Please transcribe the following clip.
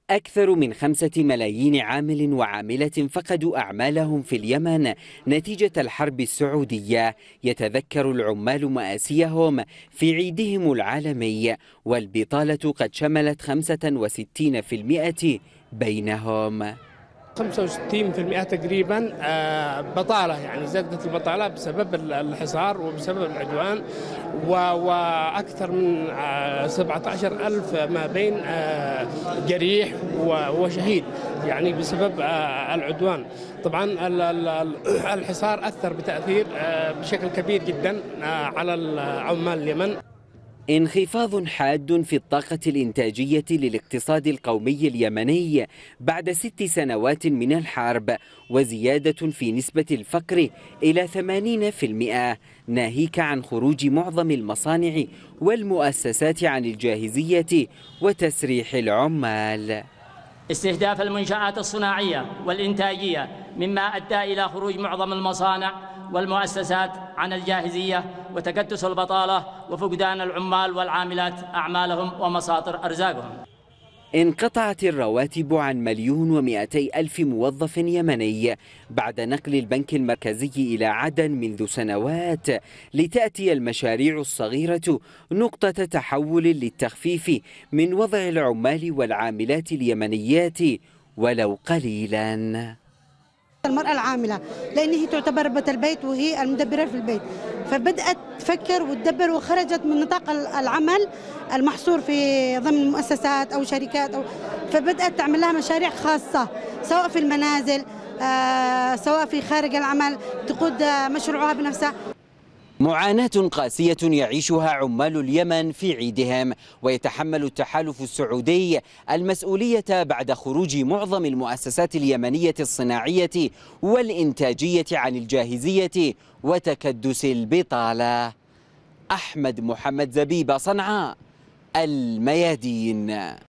أكثر من 5 ملايين عامل وعاملة فقدوا أعمالهم في اليمن نتيجة الحرب السعودية. يتذكر العمال مآسيهم في عيدهم العالمي، والبطالة قد شملت 65% بينهم. 65% تقريبا بطالة، يعني زادت البطالة بسبب الحصار وبسبب العدوان، وأكثر من 17,000 ما بين جريح وشهيد يعني بسبب العدوان. طبعا الحصار أثر بتأثير بشكل كبير جدا على عمال اليمن. انخفاض حاد في الطاقة الإنتاجية للاقتصاد القومي اليمني بعد 6 سنوات من الحرب، وزيادة في نسبة الفقر إلى 80%، ناهيك عن خروج معظم المصانع والمؤسسات عن الجاهزية وتسريح العمال. استهداف المنشآت الصناعية والإنتاجية مما أدى إلى خروج معظم المصانع والمؤسسات عن الجاهزية وتكدس البطالة وفقدان العمال والعاملات أعمالهم ومصادر أرزاقهم. انقطعت الرواتب عن 1,200,000 موظف يمني بعد نقل البنك المركزي إلى عدن منذ سنوات، لتأتي المشاريع الصغيرة نقطة تحول للتخفيف من وضع العمال والعاملات اليمنيات ولو قليلا. المرأة العاملة لأن هي تعتبر ربة البيت وهي المدبرة في البيت، فبدأت تفكر وتدبر وخرجت من نطاق العمل المحصور في ضمن مؤسسات أو شركات فبدأت تعمل لها مشاريع خاصة سواء في المنازل سواء في خارج العمل، تقود مشروعها بنفسها. معاناة قاسية يعيشها عمال اليمن في عيدهم، ويتحمل التحالف السعودي المسؤولية بعد خروج معظم المؤسسات اليمنية الصناعية والإنتاجية عن الجاهزية وتكدس البطالة. أحمد محمد زبيبة، صنعاء، الميادين.